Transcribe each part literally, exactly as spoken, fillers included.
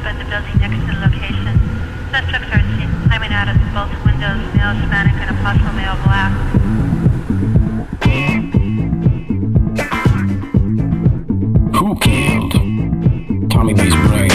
in the building next to the location. Suspects are seen climbing out of both windows, male Hispanic and a possible male black. Who killed Tommy B's brain?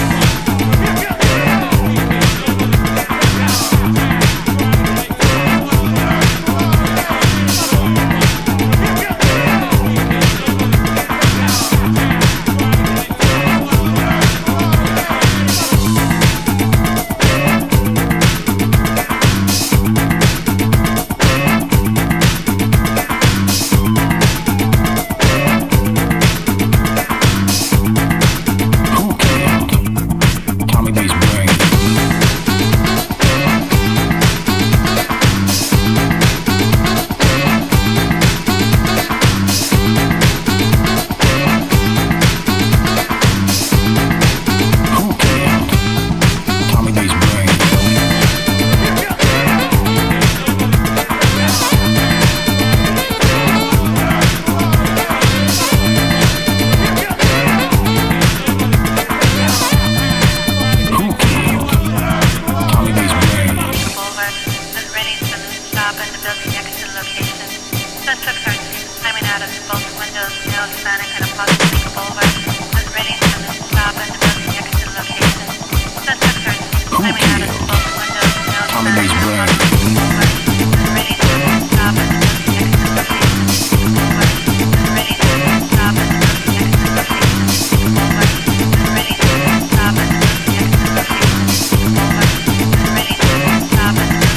Suspects are seen climbing out of both windows, male Hispanic and a possible male boulevard. Was ready to stop in the building next to the location. Suspects are seen climbing out of both windows, male Hispanic and a possible male boulevard. Was ready to stop in the building next to the location. Boulevard. Was ready to stop in the building next to the location. Boulevard. Was ready to stop in the building next to the location. Boulevard. Was ready to stop in the building next to the location.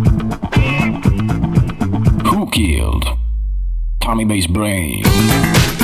Who killed Tommy B's brain?